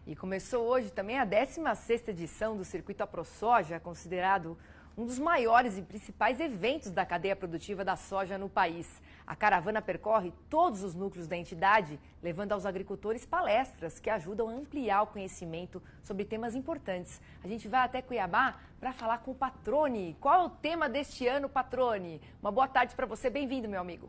E começou hoje também a 16ª edição do Circuito AproSoja, considerado um dos maiores e principais eventos da cadeia produtiva da soja no país. A caravana percorre todos os núcleos da entidade, levando aos agricultores palestras que ajudam a ampliar o conhecimento sobre temas importantes. A gente vai até Cuiabá para falar com o Patrone. Qual é o tema deste ano, Patrone? Uma boa tarde para você, bem-vindo, meu amigo.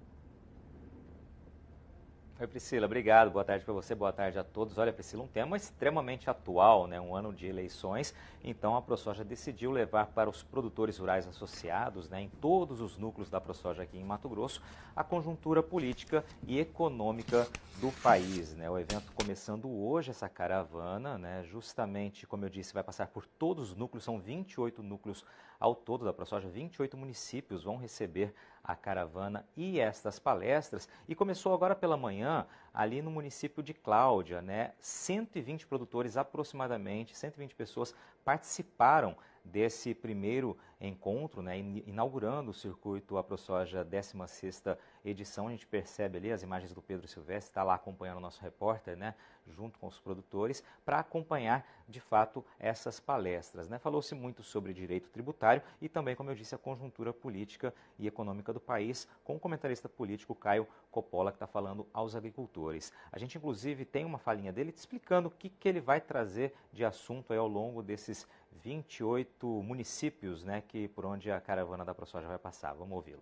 Oi, Priscila, obrigado. Boa tarde para você, boa tarde a todos. Olha, Priscila, um tema extremamente atual, né? Um ano de eleições, então a AproSoja decidiu levar para os produtores rurais associados, né, em todos os núcleos da AproSoja aqui em Mato Grosso, a conjuntura política e econômica do país, né? O evento começando hoje, essa caravana, né, justamente, como eu disse, vai passar por todos os núcleos, são 28 núcleos ao todo da AproSoja, 28 municípios vão receber a caravana e estas palestras. E começou agora pela manhã, ali no município de Cláudia, né? 120 produtores aproximadamente, 120 pessoas participaram desse primeiro encontro, né, inaugurando o circuito AproSoja 16ª edição. A gente percebe ali as imagens do Pedro Silvestre, está lá acompanhando o nosso repórter, né, junto com os produtores, para acompanhar de fato essas palestras, né? Falou-se muito sobre direito tributário e também, como eu disse, a conjuntura política e econômica do país, com o comentarista político Caio Coppola, que está falando aos agricultores. A gente, inclusive, tem uma falinha dele te explicando o que ele vai trazer de assunto aí ao longo desses 28 municípios, né, por onde a caravana da AproSoja vai passar. Vamos ouvi-lo.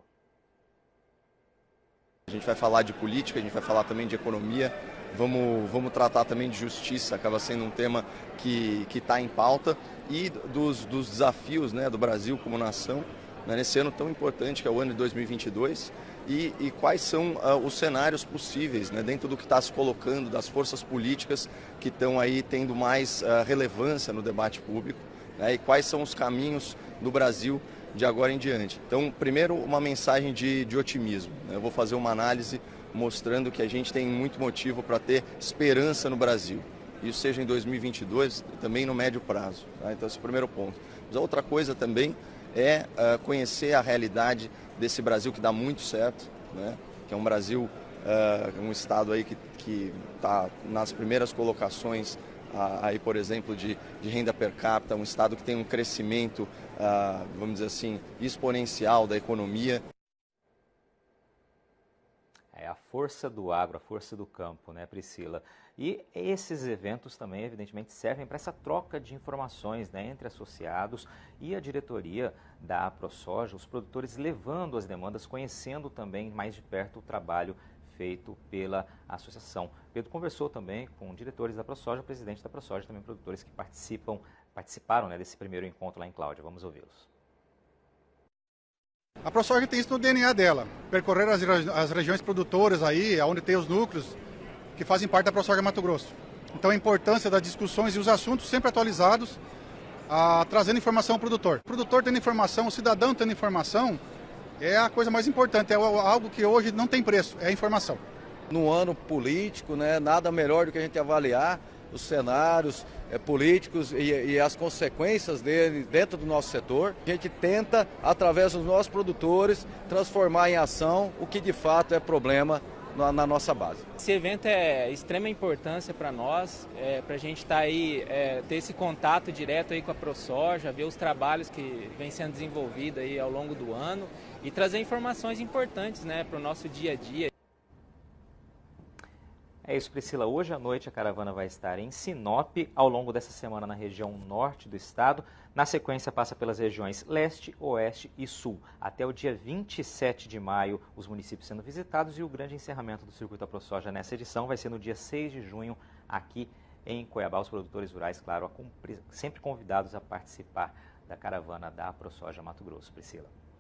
A gente vai falar de política, a gente vai falar também de economia, vamos tratar também de justiça, acaba sendo um tema que está em pauta, e dos desafios, né, do Brasil como nação, né, nesse ano tão importante que é o ano de 2022, e quais são os cenários possíveis, né, dentro do que está se colocando, das forças políticas que estão aí tendo mais relevância no debate público, né, e quais são os caminhos do Brasil de agora em diante. Então, primeiro, uma mensagem de otimismo, né? Eu vou fazer uma análise mostrando que a gente tem muito motivo para ter esperança no Brasil. Isso seja em 2022, também no médio prazo. Tá? Então, esse é o primeiro ponto. Mas a outra coisa também é conhecer a realidade desse Brasil que dá muito certo, né? Que é um Brasil, um estado aí que está nas primeiras colocações aí, por exemplo, de renda per capita, um estado que tem um crescimento, vamos dizer assim, exponencial da economia. É a força do agro, a força do campo, né, Priscila? E esses eventos também, evidentemente, servem para essa troca de informações, né, entre associados e a diretoria da AproSoja, os produtores levando as demandas, conhecendo também mais de perto o trabalho feito pela associação. Pedro conversou também com diretores da AproSoja, o presidente da AproSoja, também produtores que participaram, né, desse primeiro encontro lá em Cláudia. Vamos ouvi-los. A AproSoja tem isso no DNA dela, percorrer as regiões produtoras aí, onde tem os núcleos que fazem parte da AproSoja Mato Grosso. Então a importância das discussões e os assuntos sempre atualizados, trazendo informação ao produtor. O produtor tendo informação, o cidadão tendo informação, é a coisa mais importante, é algo que hoje não tem preço, é a informação. No ano político, né, nada melhor do que a gente avaliar os cenários políticos e as consequências dele dentro do nosso setor. A gente tenta, através dos nossos produtores, transformar em ação o que de fato é problema na nossa base. Esse evento é de extrema importância para nós, para a gente estar aí, ter esse contato direto aí com a AproSoja, ver os trabalhos que vem sendo desenvolvidos aí ao longo do ano e trazer informações importantes, né, para o nosso dia a dia. É isso, Priscila. Hoje à noite a caravana vai estar em Sinop, ao longo dessa semana na região norte do estado. Na sequência passa pelas regiões leste, oeste e sul. Até o dia 27 de maio, os municípios sendo visitados, e o grande encerramento do Circuito AproSoja nessa edição vai ser no dia 6 de junho, aqui em Cuiabá. Os produtores rurais, claro, sempre convidados a participar da caravana da AproSoja Mato Grosso. Priscila.